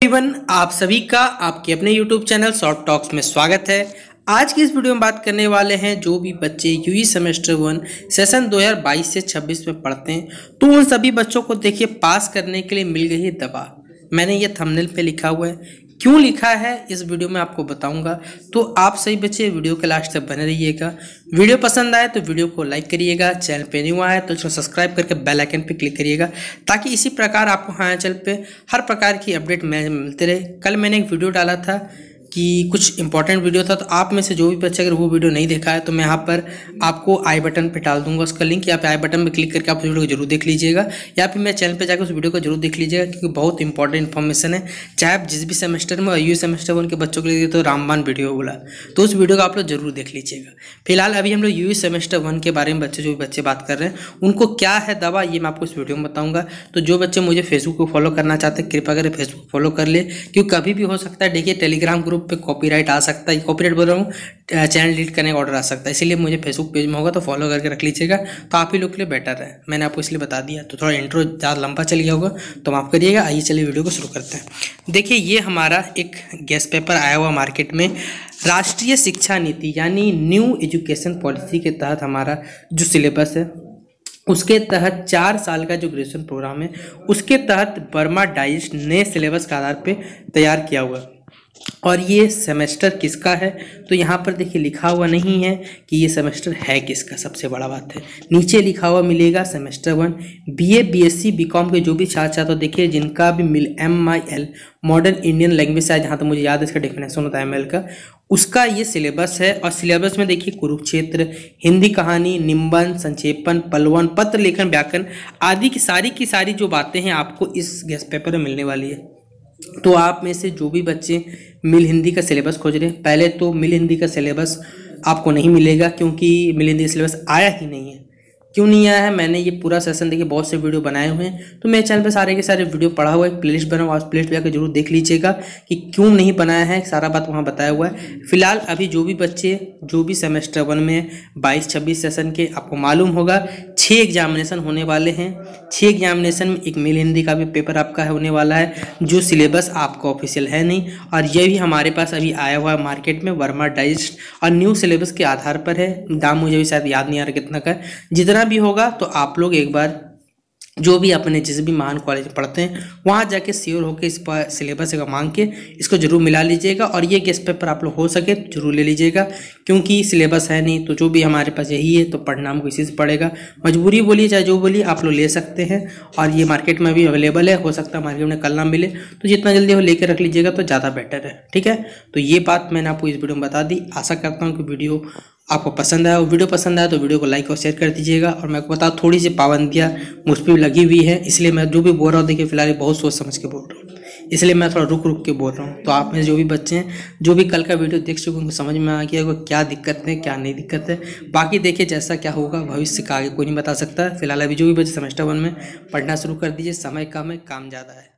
Everyone, आप सभी का आपके अपने YouTube चैनल शॉर्ट टॉक्स में स्वागत है। आज की इस वीडियो में बात करने वाले हैं जो भी बच्चे यूई सेमेस्टर 1 सेशन 2022 से 26 में पढ़ते हैं, तो उन सभी बच्चों को देखिए पास करने के लिए मिल गई है दवा। मैंने ये थंबनेल पे लिखा हुआ है, क्यों लिखा है इस वीडियो में आपको बताऊंगा। तो आप सभी बच्चे वीडियो के लास्ट तक बने रहिएगा। वीडियो पसंद आए तो वीडियो को लाइक करिएगा, चैनल पे न्यू आए तो इसको सब्सक्राइब करके बेल आइकन पे क्लिक करिएगा, ताकि इसी प्रकार आपको हमारे चैनल पे हर प्रकार की अपडेट मिलते रहे। कल मैंने एक वीडियो डाला था कि कुछ इंपॉर्टेंट वीडियो था, तो आप में से जो भी बच्चे अगर वो वीडियो नहीं देखा है तो मैं यहाँ पर आपको आई बटन पे डाल दूंगा उसका लिंक। यहाँ पे आई बटन पे क्लिक करके आप उस वीडियो को जरूर देख लीजिएगा, या फिर मेरे चैनल पे जाकर उस वीडियो को जरूर देख लीजिएगा, क्योंकि बहुत इंपॉर्टेंट इन्फॉर्मेशन है। चाहे आप जिस भी सेमेस्टर में यूई सेमेस्टर 1 के बच्चों के लिए तो रामबाण वीडियो बोला, तो उस वीडियो को आप लोग जरूर देख लीजिएगा। फिलहाल अभी हम लोग यूई सेमेस्टर 1 के बारे में जो भी बच्चे बात कर रहे हैं उनको क्या है दवा, ये मैं आपको इस वीडियो में बताऊँगा। तो जो बच्चे मुझे फेसबुक को फॉलो करना चाहते हैं कृपया करके फेसबुक फॉलो कर ले, क्योंकि कभी भी हो सकता है देखिए टेलीग्राम ग्रुप पर कॉपीराइट आ सकता है, कॉपीराइट बोल रहा हूँ, चैनल डिलीट करने का ऑर्डर आ सकता है। इसीलिए मुझे फेसबुक पेज में होगा तो फॉलो करके रख लीजिएगा, तो आप ही लोग के लिए बेटर है। मैंने आपको इसलिए बता दिया, तो थोड़ा इंट्रो ज़्यादा लंबा चल गया होगा तो माफ़ करिएगा। आइए चलिए वीडियो को शुरू करते हैं। देखिए ये हमारा एक गेस्ट पेपर आया हुआ मार्केट में, राष्ट्रीय शिक्षा नीति यानी न्यू एजुकेशन पॉलिसी के तहत हमारा जो सिलेबस है उसके तहत 4 साल का जो ग्रेजुएशन प्रोग्राम है उसके तहत वर्मा डाइजेस्ट नए सिलेबस के आधार पर तैयार किया हुआ। और ये सेमेस्टर किसका है तो यहाँ पर देखिए लिखा हुआ नहीं है कि ये सेमेस्टर है किसका। सबसे बड़ा बात है नीचे लिखा हुआ मिलेगा सेमेस्टर 1 बीए बीएससी बीकॉम के जो भी छात्र तो देखिए जिनका भी MIL मॉडर्न इंडियन लैंग्वेज है, जहाँ तक मुझे याद है इसका डेफिनेशन होता है MIL का, उसका ये सिलेबस है। और सिलेबस में देखिए कुरुक्षेत्र, हिंदी कहानी, निबंध, संक्षेपण, पलवन, पत्र लेखन, व्याकरण आदि की सारी जो बातें हैं आपको इस गेस्ट पेपर में मिलने वाली है। तो आप में से जो भी बच्चे मिल हिंदी का सिलेबस खोज रहे हैं, पहले तो मिल हिंदी का सिलेबस आपको नहीं मिलेगा, क्योंकि मिल हिंदी का सिलेबस आया ही नहीं है। क्यों नहीं आया है, मैंने ये पूरा सेशन देखिए बहुत से वीडियो बनाए हुए हैं, तो मेरे चैनल पे सारे के सारे वीडियो पड़ा हुआ है, प्लेलिस्ट बना हुआ है, प्लेलिस्ट जाकर जरूर देख लीजिएगा कि क्यों नहीं बनाया है, सारा बात वहाँ बताया हुआ है। फिलहाल अभी जो भी बच्चे जो भी सेमेस्टर 1 में 22-26 सेशन के आपको मालूम होगा 6 एग्जामिनेशन होने वाले हैं। 6 एग्जामिनेशन में एक मिल हिंदी का भी पेपर आपका होने वाला है, जो सिलेबस आपका ऑफिशियल है नहीं, और ये भी हमारे पास अभी आया हुआ है मार्केट में वर्मा डाइजेस्ट और न्यू सिलेबस के आधार पर है। दाम मुझे भी शायद याद नहीं आ रहा कितना का, जितना भी होगा तो आप लोग एक बार जो भी अपने जिस भी महान कॉलेज में पढ़ते हैं वहाँ जाके श्योर होकर इस पर सिलेबस का मांग के इसको जरूर मिला लीजिएगा, और ये गेस्ट पेपर आप लोग हो सके तो जरूर ले लीजिएगा, क्योंकि सिलेबस है नहीं तो जो भी हमारे पास यही है तो पढ़ना हमको इसी से पड़ेगा। मजबूरी बोलिए चाहे जो बोलिए आप लोग ले सकते हैं, और ये मार्केट में भी अवेलेबल है, हो सकता है मार्केट में कल ना मिले, तो जितना जल्दी हो लेकर रख लीजिएगा तो ज़्यादा बेटर है। ठीक है, तो ये बात मैंने आपको इस वीडियो में बता दी। आशा करता हूँ कि वीडियो आपको पसंद आया। वीडियो पसंद आया तो वीडियो को लाइक और शेयर कर दीजिएगा। और मैं आपको बता थोड़ी सी पाबंदियाँ मुझ पर लगी हुई है, इसलिए मैं जो भी बोल रहा हूँ देखिए फिलहाल बहुत सोच समझ के बोल रहा हूँ, इसलिए मैं थोड़ा रुक के बोल रहा हूँ। तो आप में जो भी बच्चे हैं जो भी कल का वीडियो देख चुके उनको समझ में आ गया होगा क्या दिक्कत है क्या नहीं दिक्कत है। बाकी देखिए जैसा क्या होगा भविष्य का आगे कोई नहीं बता सकता। फिलहाल अभी जो भी बच्चे सेमेस्टर 1 में पढ़ना शुरू कर दीजिए, समय कम है काम ज़्यादा है।